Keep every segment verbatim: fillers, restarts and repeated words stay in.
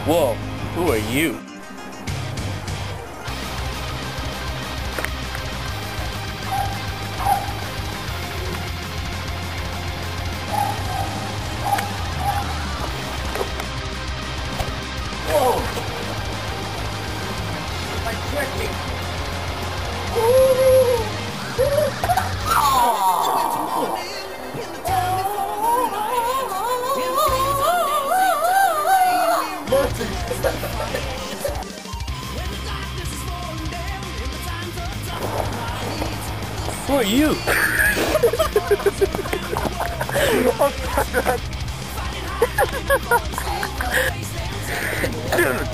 Whoa, who are you? Whoa! My tracking! Who are you? Dude.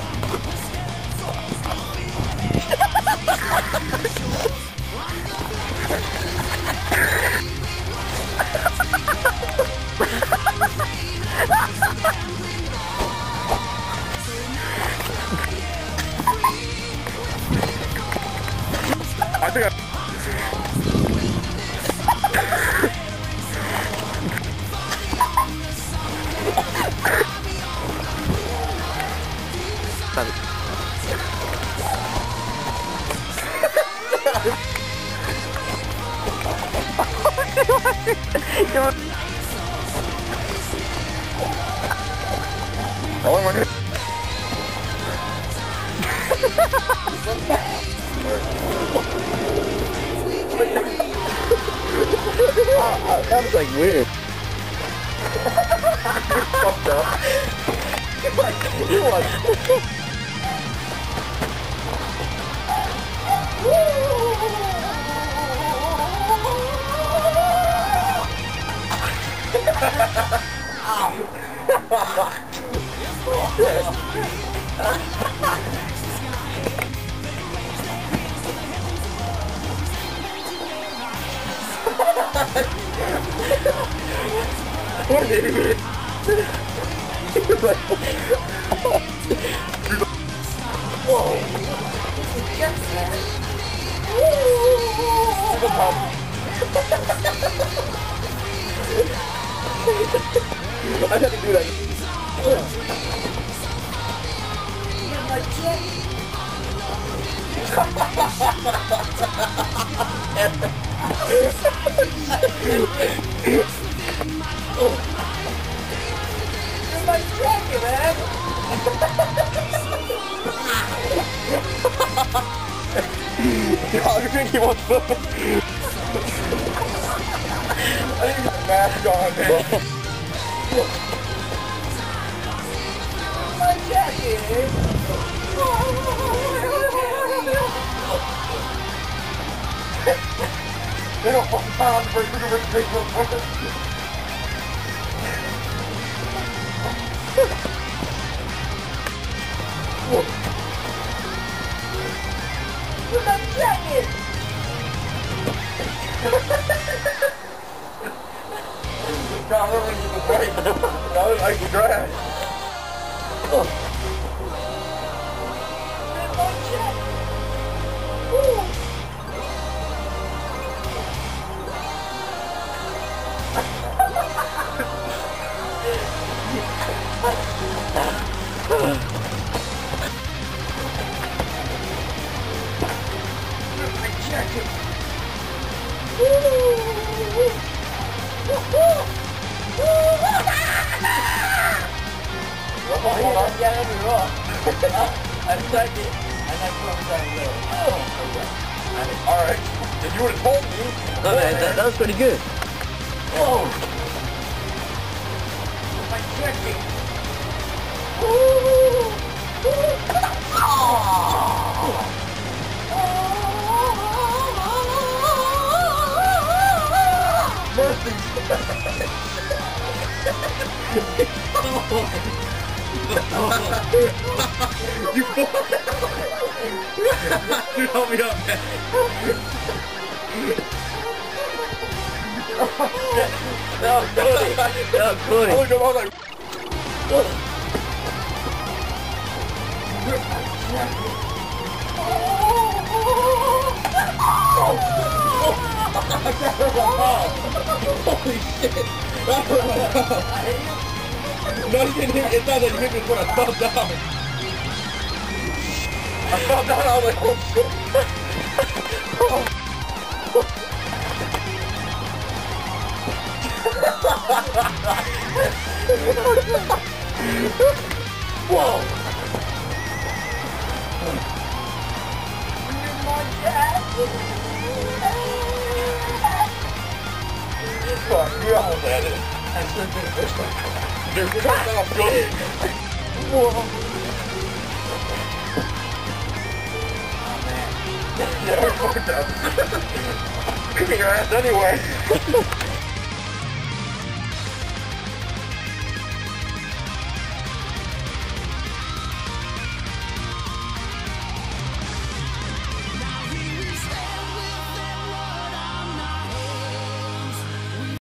I think I Oh my god. That was like weird. Fucked up. Like, what? What an idiot! Whoa! Yes, man! I had to do that. Oh. You're my jacket, man! God, you think he wants to? I think he's got a mask on, man. My jacket! They don't fucking pound for universe Facebook. Where's my jacket? Not really the break. That was like trash. Oh. Where's my jacket? Woo. Alright, if you would have told me. No, man, that, that was pretty good. Whoa! My checking. Mercy! You Dude, help me up, man. That was funny. That was funny. I looked up, I was like, holy shit! No, you didn't hit me. It sounded like you hit me with a thumb down. I fell down, I was like, oh shit. Whoa! Fuck, you almost had it. You're cut off good. Whoa. Yeah, we're fucked up. Kicking your ass anyway.